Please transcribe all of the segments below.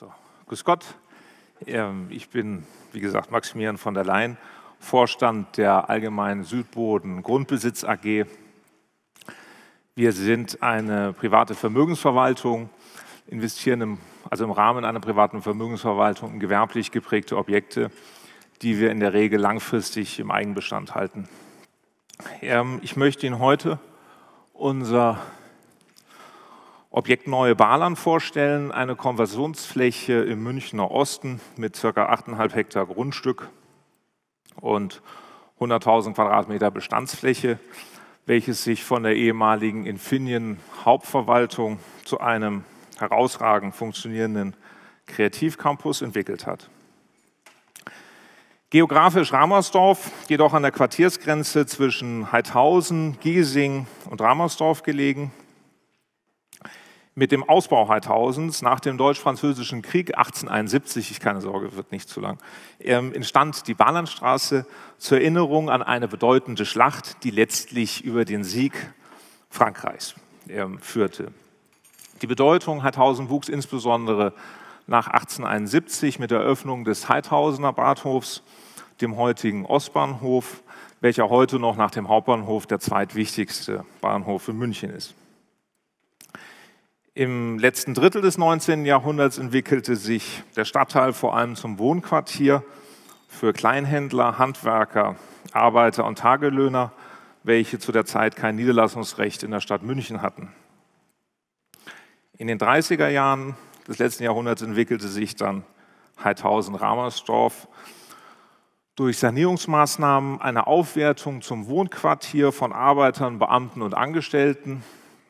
So, grüß Gott. Ich bin, wie gesagt, Maximilian von der Leyen, Vorstand der Allgemeinen Südboden Grundbesitz AG. Wir sind eine private Vermögensverwaltung, investieren im Rahmen einer privaten Vermögensverwaltung in gewerblich geprägte Objekte, die wir in der Regel langfristig im Eigenbestand halten. Ich möchte Ihnen heute unser Objekt Neue Barland vorstellen, eine Konversionsfläche im Münchner Osten mit ca. 8,5 Hektar Grundstück und 100.000 Quadratmeter Bestandsfläche, welches sich von der ehemaligen Infineon Hauptverwaltung zu einem herausragend funktionierenden Kreativcampus entwickelt hat. Geografisch Ramersdorf, jedoch an der Quartiersgrenze zwischen Heidhausen, Giesing und Ramersdorf gelegen. Mit dem Ausbau Heidhausens nach dem Deutsch-Französischen Krieg 1871, keine Sorge, wird nicht zu lang, entstand die Barlandstraße zur Erinnerung an eine bedeutende Schlacht, die letztlich über den Sieg Frankreichs führte. Die Bedeutung Heidhausen wuchs insbesondere nach 1871 mit der Eröffnung des Heidhausener Bahnhofs, dem heutigen Ostbahnhof, welcher heute noch nach dem Hauptbahnhof der zweitwichtigste Bahnhof in München ist. Im letzten Drittel des 19. Jahrhunderts entwickelte sich der Stadtteil vor allem zum Wohnquartier für Kleinhändler, Handwerker, Arbeiter und Tagelöhner, welche zu der Zeit kein Niederlassungsrecht in der Stadt München hatten. In den 30er Jahren des letzten Jahrhunderts entwickelte sich dann Heidhausen-Ramersdorf durch Sanierungsmaßnahmen eine Aufwertung zum Wohnquartier von Arbeitern, Beamten und Angestellten.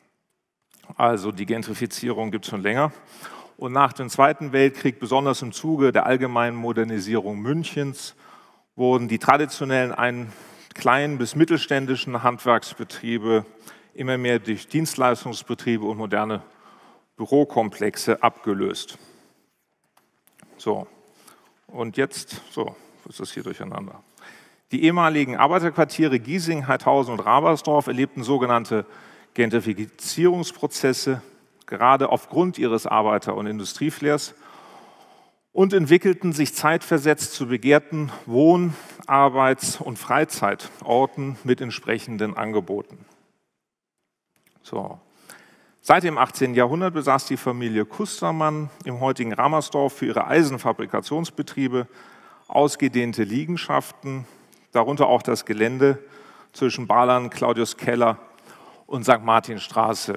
Also die Gentrifizierung gibt es schon länger. Und nach dem Zweiten Weltkrieg, besonders im Zuge der allgemeinen Modernisierung Münchens, wurden die traditionellen kleinen bis mittelständischen Handwerksbetriebe immer mehr durch Dienstleistungsbetriebe und moderne Bürokomplexe abgelöst. So, und jetzt, ist das hier durcheinander. Die ehemaligen Arbeiterquartiere Giesing, Heidhausen und Ramersdorf erlebten sogenannte Gentrifizierungsprozesse, gerade aufgrund ihres Arbeiter- und Industrieflairs, und entwickelten sich zeitversetzt zu begehrten Wohn-, Arbeits- und Freizeitorten mit entsprechenden Angeboten. So. Seit dem 18. Jahrhundert besaß die Familie Kustermann im heutigen Ramersdorf für ihre Eisenfabrikationsbetriebe ausgedehnte Liegenschaften, darunter auch das Gelände zwischen Barland, Claudius Keller und St. Martinstraße.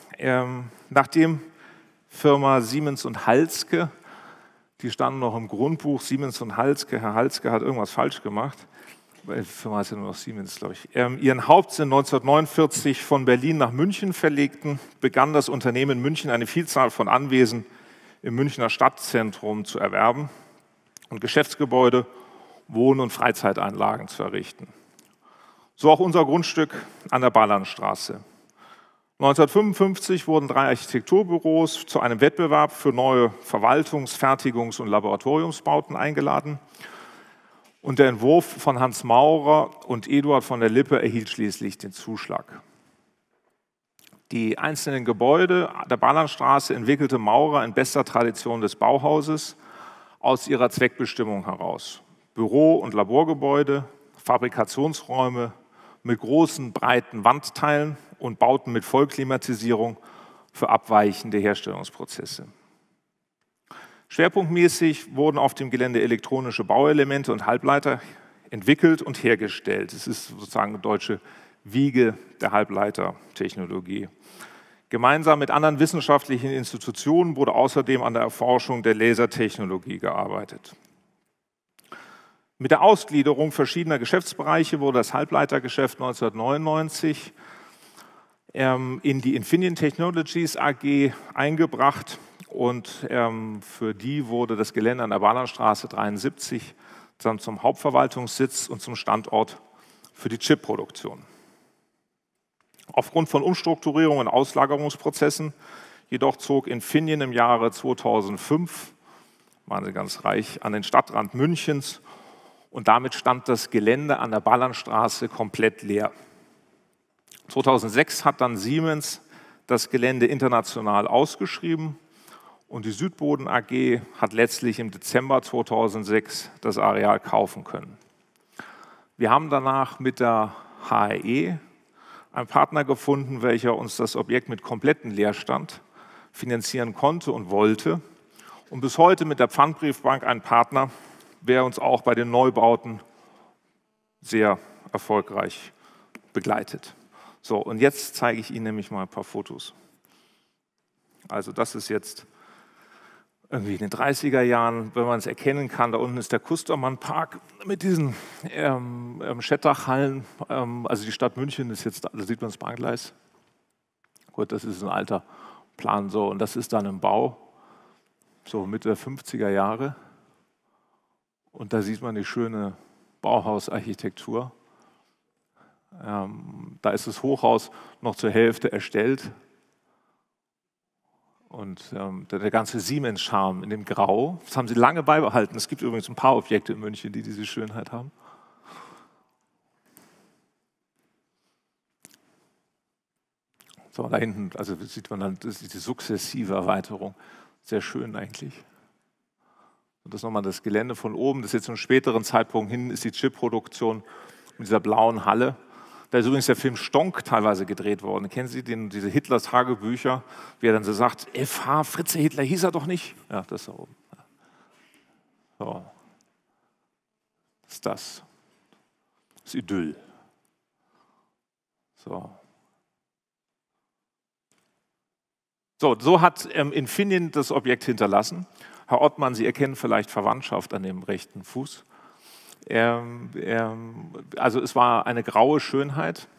Nachdem Firma Siemens und Halske, die standen noch im Grundbuch, Siemens und Halske, Herr Halske hat irgendwas falsch gemacht, weil die Firma ist ja nur noch Siemens, glaube ich, ihren Hauptsitz 1949 von Berlin nach München verlegten, begann das Unternehmen in München eine Vielzahl von Anwesen im Münchner Stadtzentrum zu erwerben und Geschäftsgebäude, Wohn- und Freizeiteinlagen zu errichten. So auch unser Grundstück an der Barlandstraße. 1955 wurden 3 Architekturbüros zu einem Wettbewerb für neue Verwaltungs-, Fertigungs- und Laboratoriumsbauten eingeladen. Und der Entwurf von Hans Maurer und Eduard von der Lippe erhielt schließlich den Zuschlag. Die einzelnen Gebäude der Barlandstraße entwickelte Maurer in bester Tradition des Bauhauses aus ihrer Zweckbestimmung heraus. Büro- und Laborgebäude, Fabrikationsräume mit großen, breiten Wandteilen und Bauten mit Vollklimatisierung für abweichende Herstellungsprozesse. Schwerpunktmäßig wurden auf dem Gelände elektronische Bauelemente und Halbleiter entwickelt und hergestellt. Es ist sozusagen eine deutsche Wiege der Halbleitertechnologie. Gemeinsam mit anderen wissenschaftlichen Institutionen wurde außerdem an der Erforschung der Lasertechnologie gearbeitet. Mit der Ausgliederung verschiedener Geschäftsbereiche wurde das Halbleitergeschäft 1999 in die Infineon Technologies AG eingebracht und für die wurde das Gelände an der Barlandstraße 73 dann zum Hauptverwaltungssitz und zum Standort für die Chipproduktion. Aufgrund von Umstrukturierungen und Auslagerungsprozessen jedoch zog Infineon im Jahre 2005, waren sie ganz reich, an den Stadtrand Münchens und damit stand das Gelände an der Barlandstraße komplett leer. 2006 hat dann Siemens das Gelände international ausgeschrieben Und die Südboden AG hat letztlich im Dezember 2006 das Areal kaufen können. Wir haben danach mit der HRE einen Partner gefunden, welcher uns das Objekt mit komplettem Leerstand finanzieren konnte und wollte. Und bis heute mit der Pfandbriefbank ein Partner, der uns auch bei den Neubauten sehr erfolgreich begleitet. So, und jetzt zeige ich Ihnen nämlich mal ein paar Fotos. Also das ist jetzt irgendwie in den 30er Jahren, wenn man es erkennen kann. Da unten ist der Kustermann-Park mit diesen Schettachhallen. Also die Stadt München ist jetzt, da sieht man das Bahngleis. Gut, das ist ein alter Plan so. Und das ist dann im Bau, so Mitte der 50er Jahre. Und da sieht man die schöne Bauhausarchitektur. Da ist das Hochhaus noch zur Hälfte erstellt. Und der ganze Siemens-Charme in dem Grau, das haben sie lange beibehalten. Es gibt übrigens ein paar Objekte in München, die diese Schönheit haben. So, da hinten, also sieht man dann, das ist die sukzessive Erweiterung. Sehr schön eigentlich. Und das ist nochmal das Gelände von oben. Das ist jetzt zu einem späteren Zeitpunkt. Hinten ist die Chip-Produktion mit dieser blauen Halle. Da ist übrigens der Film Stonk teilweise gedreht worden. Kennen Sie diese Hitlers Tagebücher, wie er dann so sagt, FH, Fritze Hitler hieß er doch nicht? Ja, das ist da oben. So. Das ist das. Das Idyll. So hat Infineon das Objekt hinterlassen. Herr Ottmann, Sie erkennen vielleicht Verwandtschaft an dem rechten Fuß. Also es war eine graue Schönheit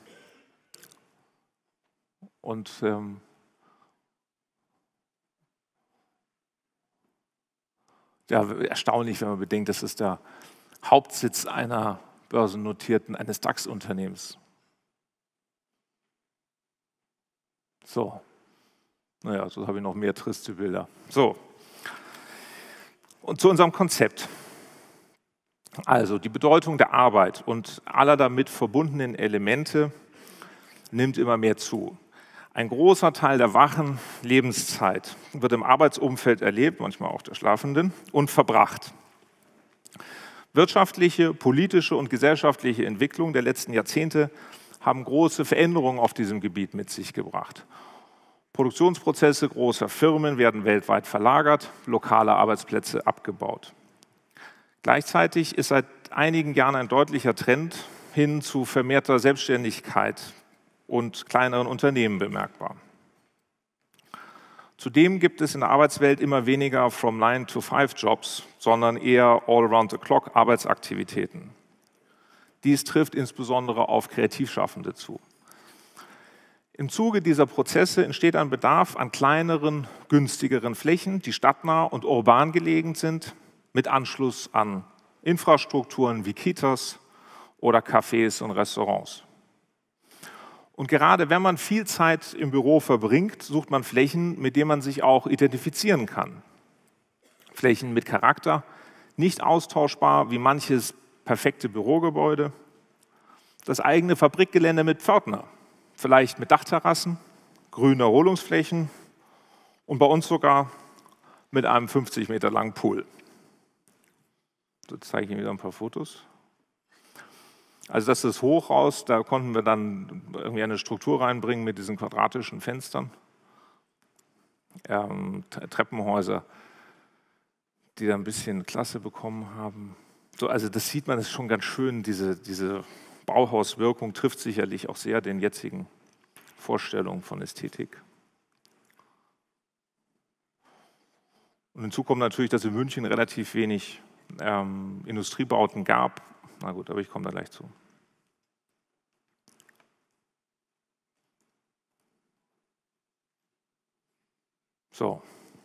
und ja, erstaunlich, wenn man bedenkt, das ist der Hauptsitz eines DAX-Unternehmens. So, naja, so habe ich noch mehr triste Bilder. So, und zu unserem Konzept. Also die Bedeutung der Arbeit und aller damit verbundenen Elemente nimmt immer mehr zu. Ein großer Teil der wachen Lebenszeit wird im Arbeitsumfeld erlebt, manchmal auch der Schlafenden, und verbracht. Wirtschaftliche, politische und gesellschaftliche Entwicklung der letzten Jahrzehnte haben große Veränderungen auf diesem Gebiet mit sich gebracht. Produktionsprozesse großer Firmen werden weltweit verlagert, lokale Arbeitsplätze abgebaut. Gleichzeitig ist seit einigen Jahren ein deutlicher Trend hin zu vermehrter Selbstständigkeit und kleineren Unternehmen bemerkbar. Zudem gibt es in der Arbeitswelt immer weniger From 9 to 5 Jobs, sondern eher All-Around-the-Clock Arbeitsaktivitäten. Dies trifft insbesondere auf Kreativschaffende zu. Im Zuge dieser Prozesse entsteht ein Bedarf an kleineren, günstigeren Flächen, die stadtnah und urban gelegen sind, mit Anschluss an Infrastrukturen wie Kitas oder Cafés und Restaurants. Und gerade wenn man viel Zeit im Büro verbringt, sucht man Flächen, mit denen man sich auch identifizieren kann. Flächen mit Charakter, nicht austauschbar wie manches perfekte Bürogebäude. Das eigene Fabrikgelände mit Pförtner, vielleicht mit Dachterrassen, grünen Erholungsflächen und bei uns sogar mit einem 50 Meter langen Pool. Jetzt zeige ich Ihnen wieder ein paar Fotos. Also das ist das Hochhaus, da konnten wir dann irgendwie eine Struktur reinbringen mit diesen quadratischen Fenstern. Treppenhäuser, die da ein bisschen Klasse bekommen haben. So, also das sieht man, das ist schon ganz schön, diese Bauhauswirkung trifft sicherlich auch sehr den jetzigen Vorstellungen von Ästhetik. Und hinzu kommt natürlich, dass in München relativ wenig Industriebauten gab. Na gut, aber ich komme da gleich zu. So.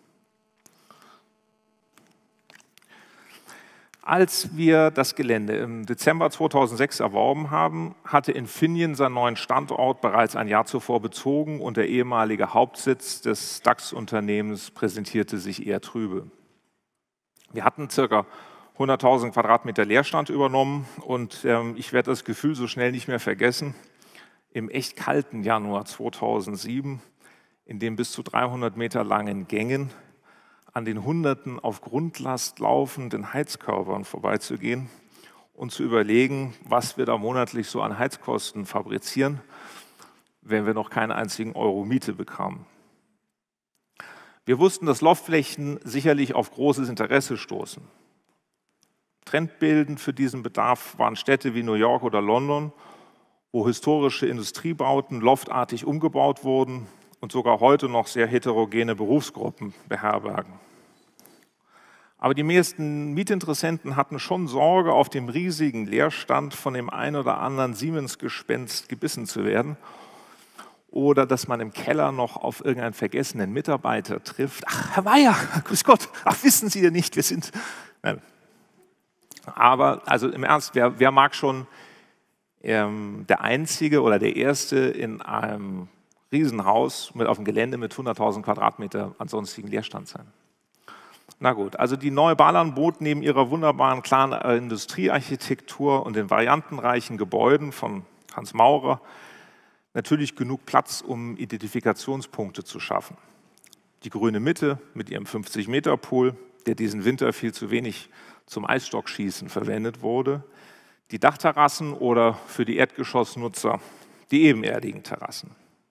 Als wir das Gelände im Dezember 2006 erworben haben, hatte Infineon seinen neuen Standort bereits ein Jahr zuvor bezogen und der ehemalige Hauptsitz des DAX-Unternehmens präsentierte sich eher trübe. Wir hatten ca. 100.000 Quadratmeter Leerstand übernommen und ich werde das Gefühl so schnell nicht mehr vergessen, im echt kalten Januar 2007, in den bis zu 300 Meter langen Gängen an den Hunderten auf Grundlast laufenden Heizkörpern vorbeizugehen und zu überlegen, was wir da monatlich so an Heizkosten fabrizieren, wenn wir noch keinen einzigen Euro Miete bekamen. Wir wussten, dass Loftflächen sicherlich auf großes Interesse stoßen. Trendbildend für diesen Bedarf waren Städte wie New York oder London, wo historische Industriebauten loftartig umgebaut wurden und sogar heute noch sehr heterogene Berufsgruppen beherbergen. Aber die meisten Mietinteressenten hatten schon Sorge, auf dem riesigen Leerstand von dem ein oder anderen Siemens-Gespenst gebissen zu werden oder dass man im Keller noch auf irgendeinen vergessenen Mitarbeiter trifft. Ach, Herr Meier, grüß Gott, ach, wissen Sie ja nicht, wir sind... Nein. Aber also im Ernst, wer mag schon der Einzige oder der Erste in einem Riesenhaus auf dem Gelände mit 100.000 Quadratmeter an sonstigen Leerstand sein? Na gut, also die neue Bahlern bot neben ihrer wunderbaren klaren Industriearchitektur und den variantenreichen Gebäuden von Hans Maurer natürlich genug Platz, um Identifikationspunkte zu schaffen. Die grüne Mitte mit ihrem 50-Meter-Pool, der diesen Winter viel zu wenig zum Eisstockschießen verwendet wurde, die Dachterrassen oder für die Erdgeschossnutzer die ebenerdigen Terrassen.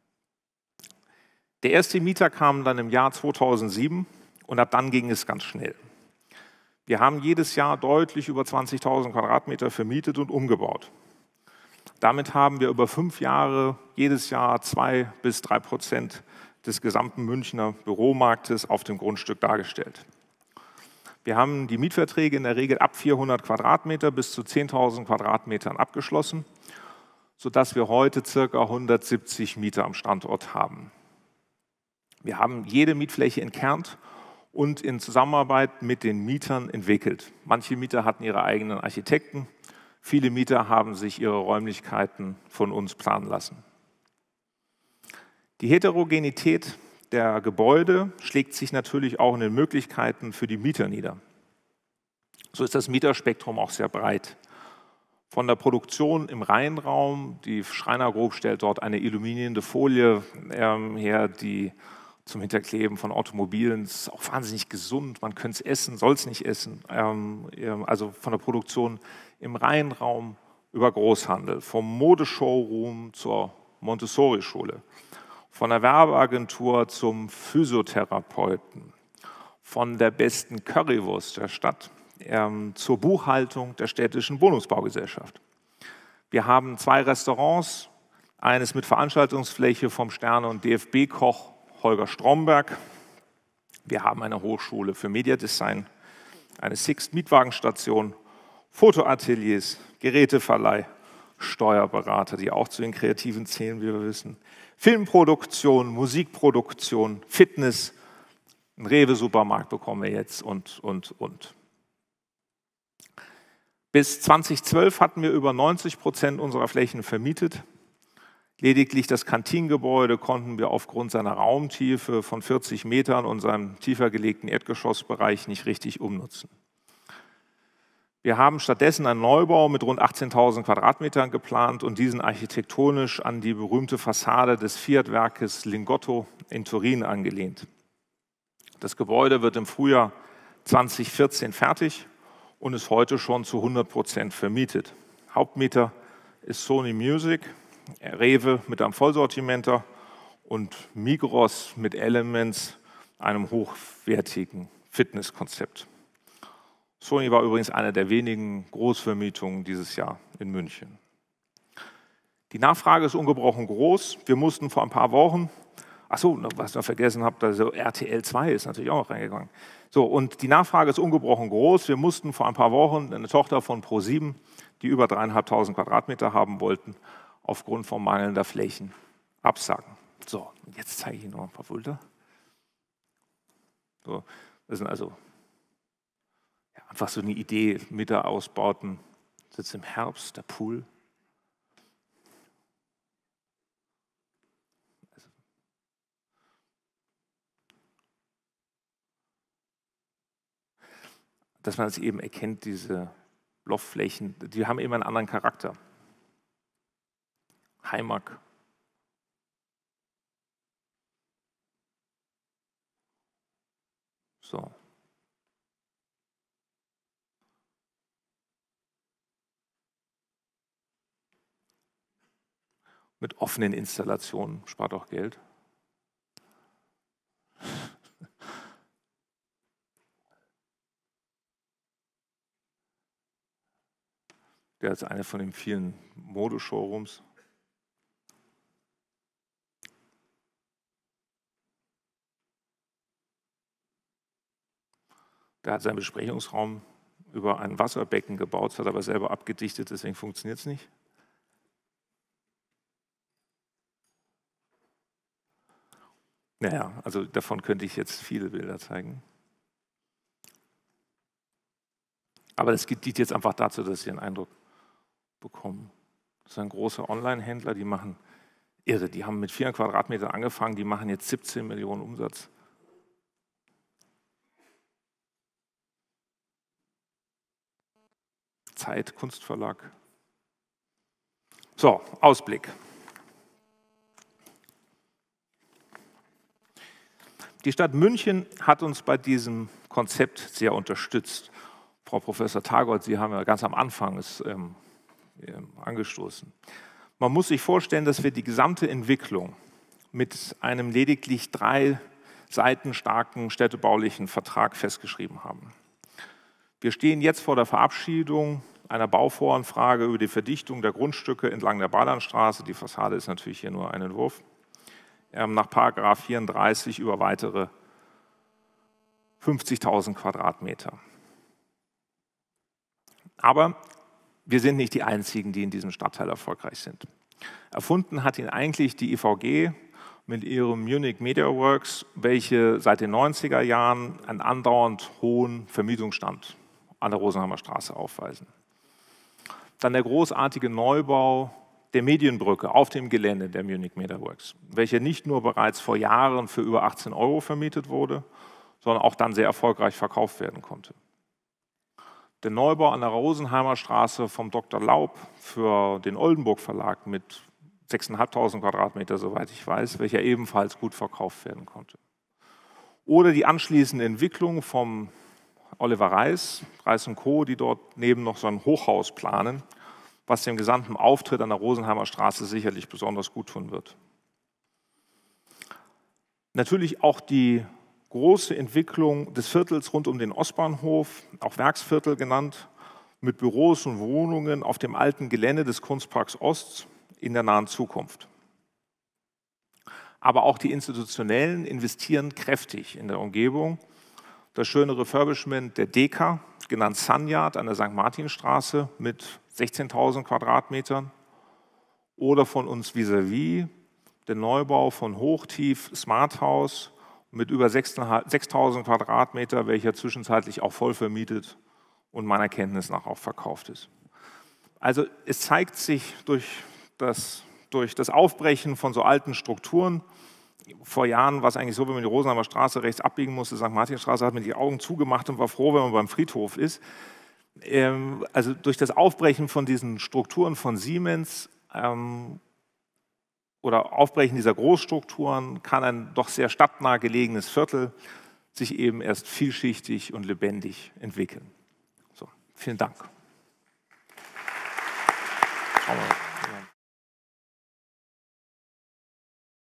Der erste Mieter kam dann im Jahr 2007 und ab dann ging es ganz schnell. Wir haben jedes Jahr deutlich über 20.000 Quadratmeter vermietet und umgebaut. Damit haben wir über 5 Jahre jedes Jahr 2–3% des gesamten Münchner Büromarktes auf dem Grundstück dargestellt. Wir haben die Mietverträge in der Regel ab 400 Quadratmeter bis zu 10.000 Quadratmetern abgeschlossen, sodass wir heute ca. 170 Mieter am Standort haben. Wir haben jede Mietfläche entkernt und in Zusammenarbeit mit den Mietern entwickelt. Manche Mieter hatten ihre eigenen Architekten, viele Mieter haben sich ihre Räumlichkeiten von uns planen lassen. Die Heterogenität der Gebäude schlägt sich natürlich auch in den Möglichkeiten für die Mieter nieder. So ist das Mieterspektrum auch sehr breit. Von der Produktion im Reihenraum, die Schreiner stellt dort eine illuminierende Folie her, die zum Hinterkleben von Automobilen ist auch wahnsinnig gesund, man könnte es essen, soll es nicht essen. Also von der Produktion im Reihenraum über Großhandel, vom Modeshowroom zur Montessori-Schule, von der Werbeagentur zum Physiotherapeuten, von der besten Currywurst der Stadt zur Buchhaltung der städtischen Wohnungsbaugesellschaft. Wir haben 2 Restaurants, eines mit Veranstaltungsfläche vom Sterne- und DFB-Koch Holger Stromberg. Wir haben eine Hochschule für Mediadesign, eine Sixt-Mietwagenstation, Fotoateliers, Geräteverleih, Steuerberater, die auch zu den Kreativen zählen, wie wir wissen, Filmproduktion, Musikproduktion, Fitness, einen Rewe-Supermarkt bekommen wir jetzt und. Bis 2012 hatten wir über 90% unserer Flächen vermietet. Lediglich das Kantinengebäude konnten wir aufgrund seiner Raumtiefe von 40 Metern und seinem tiefer gelegten Erdgeschossbereich nicht richtig umnutzen. Wir haben stattdessen einen Neubau mit rund 18.000 Quadratmetern geplant und diesen architektonisch an die berühmte Fassade des Fiat-Werkes Lingotto in Turin angelehnt. Das Gebäude wird im Frühjahr 2014 fertig und ist heute schon zu 100% vermietet. Hauptmieter ist Sony Music, Rewe mit einem Vollsortimenter und Migros mit Elements, einem hochwertigen Fitnesskonzept. Sony war übrigens eine der wenigen Großvermietungen dieses Jahr in München. Die Nachfrage ist ungebrochen groß. Wir mussten vor ein paar Wochen, achso, was ich noch vergessen habe, also RTL 2 ist natürlich auch noch reingegangen. So, und die Nachfrage ist ungebrochen groß. Wir mussten vor ein paar Wochen eine Tochter von ProSieben, die über 3.500 Quadratmeter haben wollten, aufgrund von mangelnder Flächen absagen. So, jetzt zeige ich Ihnen noch ein paar Bilder. So, das sind also einfach so eine Idee, Mieterausbauten, sitzt im Herbst, der Pool. Dass man es eben erkennt, diese Loftflächen, die haben immer einen anderen Charakter. Heimak. So. Mit offenen Installationen spart auch Geld. Der ist eine von den vielen Modeshowrooms. Der hat seinen Besprechungsraum über ein Wasserbecken gebaut, hat aber selber abgedichtet, deswegen funktioniert es nicht. Naja, also davon könnte ich jetzt viele Bilder zeigen. Aber das dient jetzt einfach dazu, dass Sie einen Eindruck bekommen. Das ist ein großer Online-Händler, die machen irre. Die haben mit 400 Quadratmetern angefangen, die machen jetzt 17 Millionen Umsatz. Zeit, Kunstverlag. So, Ausblick. Die Stadt München hat uns bei diesem Konzept sehr unterstützt. Frau Professor Tagold, Sie haben ja ganz am Anfang es angestoßen. Man muss sich vorstellen, dass wir die gesamte Entwicklung mit einem lediglich 3 Seiten starken städtebaulichen Vertrag festgeschrieben haben. Wir stehen jetzt vor der Verabschiedung einer Bauvoranfrage über die Verdichtung der Grundstücke entlang der Badernstraße. Die Fassade ist natürlich hier nur ein Entwurf. Nach § 34 über weitere 50.000 Quadratmeter. Aber wir sind nicht die Einzigen, die in diesem Stadtteil erfolgreich sind. Erfunden hat ihn eigentlich die IVG mit ihrem Munich Media Works, welche seit den 90er Jahren einen andauernd hohen Vermietungsstand an der Rosenheimer Straße aufweisen. Dann der großartige Neubau der Medienbrücke auf dem Gelände der Munich Media Works, welcher nicht nur bereits vor Jahren für über 18 € vermietet wurde, sondern auch dann sehr erfolgreich verkauft werden konnte. Der Neubau an der Rosenheimer Straße vom Dr. Laub für den Oldenburg Verlag mit 6.500 Quadratmeter, soweit ich weiß, welcher ebenfalls gut verkauft werden konnte. Oder die anschließende Entwicklung vom Oliver Reis & Co., die dort neben noch so ein Hochhaus planen, was dem gesamten Auftritt an der Rosenheimer Straße sicherlich besonders gut tun wird. Natürlich auch die große Entwicklung des Viertels rund um den Ostbahnhof, auch Werksviertel genannt, mit Büros und Wohnungen auf dem alten Gelände des Kunstparks Ost in der nahen Zukunft. Aber auch die Institutionellen investieren kräftig in der Umgebung. Das schöne Refurbishment der Deka, genannt Sunyard an der St. Martinstraße mit 16.000 Quadratmetern oder von uns vis-à-vis der Neubau von Hochtief Smart House mit über 6.000 Quadratmeter, welcher zwischenzeitlich auch voll vermietet und meiner Kenntnis nach auch verkauft ist. Also es zeigt sich durch das Aufbrechen von so alten Strukturen. Vor Jahren war es eigentlich so, wenn man die Rosenheimer Straße rechts abbiegen musste, St. Martinstraße, hat man die Augen zugemacht und war froh, wenn man beim Friedhof ist. Also durch das Aufbrechen von diesen Strukturen von Siemens oder Aufbrechen dieser Großstrukturen kann ein doch sehr stadtnah gelegenes Viertel sich eben erst vielschichtig und lebendig entwickeln. So, vielen Dank. Schauen wir mal.